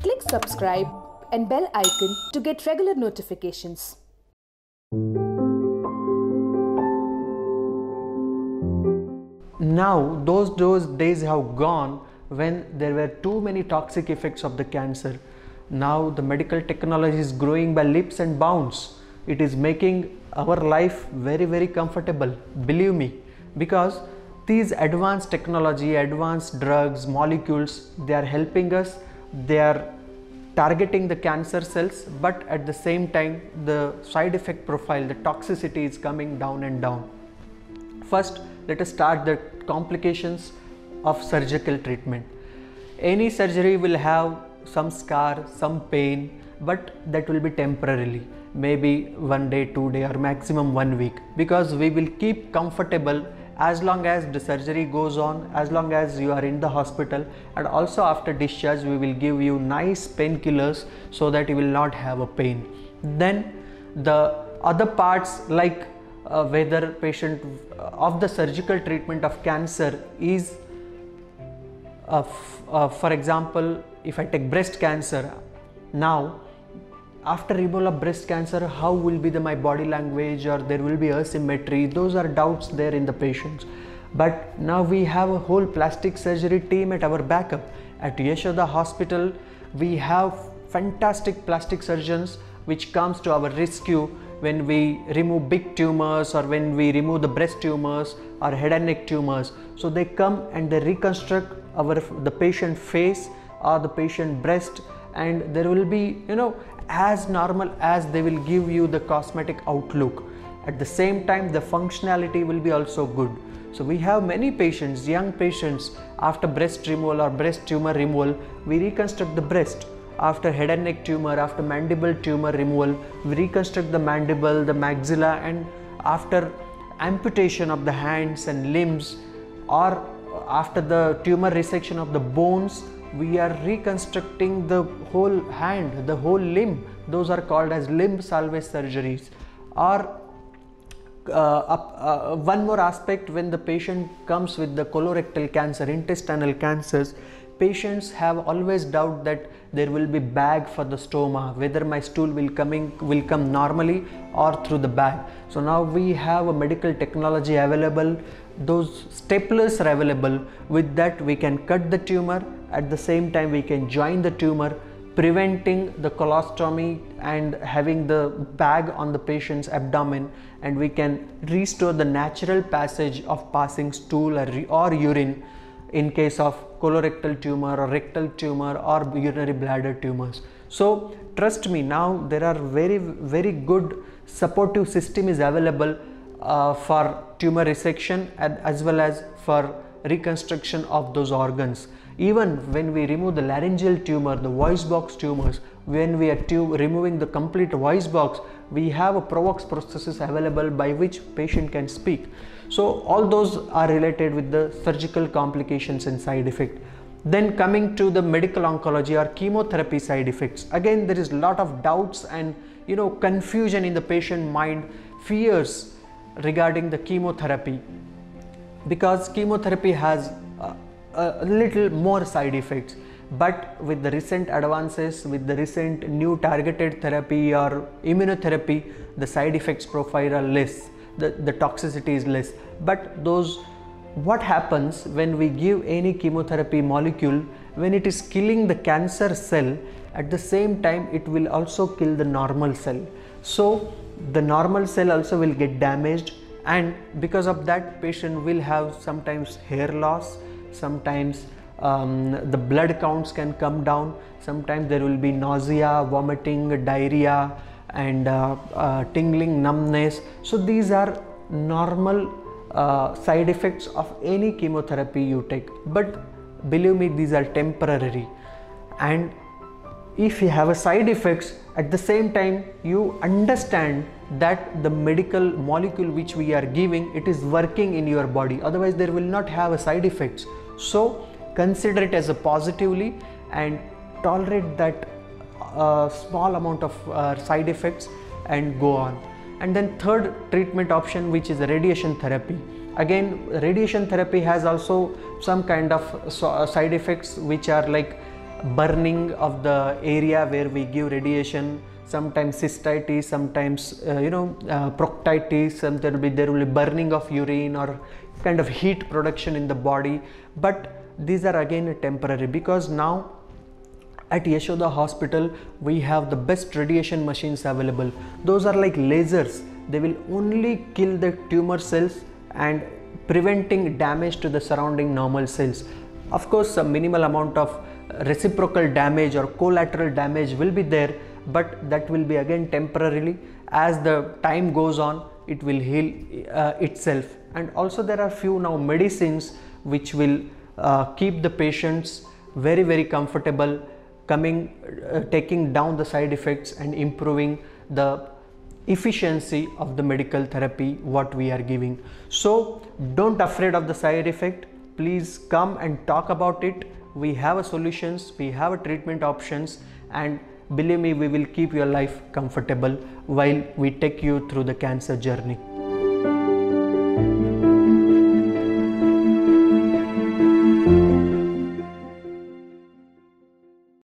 Click subscribe and bell icon to get regular notifications. Now those days have gone when there were too many toxic effects of the cancer. Now the medical technology is growing by leaps and bounds. It is making our life very comfortable, believe me, because these advanced technology, advanced drugs, molecules, they are helping us. They are targeting the cancer cells, but at the same time the side effect profile, the toxicity is coming down and down. First, let us start the complications of surgical treatment. Any surgery will have some scar, some pain, but that will be temporarily, maybe 1 day, 2 day, or maximum 1 week, because we will keep comfortable as long as the surgery goes on, as long as you are in the hospital, and also after discharge we will give you nice painkillers so that you will not have a pain. Then the other parts, like whether patient of the surgical treatment of cancer is for example, if I take breast cancer, now after removal of breast cancer, how will be my body language, or there will be asymmetry? Those are doubts there in the patients. But now we have a whole plastic surgery team at our backup. At Yashoda Hospital, we have fantastic plastic surgeons which comes to our rescue when we remove big tumors, or when we remove the breast tumors or head and neck tumors. So they come and they reconstruct the patient face or the patient breast, and there will be, as normal as they will give you the cosmetic outlook. At the same time, the functionality will be also good. So we have many patients, young patients, after breast removal or breast tumor removal, we reconstruct the breast. After head and neck tumor, after mandible tumor removal, we reconstruct the mandible, the maxilla, and after amputation of the hands and limbs, or after the tumor resection of the bones, we are reconstructing the whole hand, the whole limb. Those are called as limb salvage surgeries. Or one more aspect, when the patient comes with the colorectal cancer, intestinal cancers, patients have always doubt that there will be bag for the stoma, whether my stool will come normally or through the bag. So now we have a medical technology available. Those staplers are available. With that we can cut the tumor. At the same time we can join the tumor, preventing the colostomy and having the bag on the patient's abdomen, and we can restore the natural passage of passing stool or urine in case of colorectal tumor or rectal tumor or urinary bladder tumors. So trust me, now there are very good supportive system is available for tumor resection as well as for reconstruction of those organs. Even when we remove the laryngeal tumor, the voice box tumors, when we are removing the complete voice box, we have a Provox processes available by which patient can speak. So all those are related with the surgical complications and side effect. Then coming to the medical oncology or chemotherapy side effects, again there is a lot of doubts and confusion in the patient mind, fears regarding the chemotherapy, because chemotherapy has a little more side effects. But with the recent advances, with the recent new targeted therapy or immunotherapy, the side effects profile are less, the toxicity is less. But what happens when we give any chemotherapy molecule, when it is killing the cancer cell, at the same time it will also kill the normal cell. So the normal cell also will get damaged, and because of that patient will have sometimes hair loss, sometimes the blood counts can come down, sometimes there will be nausea, vomiting, diarrhea, and tingling, numbness. So these are normal side effects of any chemotherapy you take, but believe me, these are temporary. And if you have a side effects, at the same time you understand that the medical molecule which we are giving, it is working in your body, otherwise there will not have a side effects. So consider it as a positively and tolerate that small amount of side effects and go on. And then third treatment option, which is radiation therapy. Again, radiation therapy has also some kind of side effects which are like burning of the area where we give radiation, sometimes cystitis, sometimes proctitis, there will be burning of urine or kind of heat production in the body. But these are again temporary, because now at Yashoda Hospital we have the best radiation machines available. Those are like lasers. They will only kill the tumor cells and preventing damage to the surrounding normal cells. Of course, a minimal amount of reciprocal damage or collateral damage will be there, but that will be again temporarily. As the time goes on, it will heal itself. And also there are few now medicines which will keep the patients very, very comfortable, taking down the side effects and improving the efficiency of the medical therapy what we are giving. So don't afraid of the side effect. Please come and talk about it. We have a solutions, we have a treatment options, and believe me, we will keep your life comfortable while we take you through the cancer journey.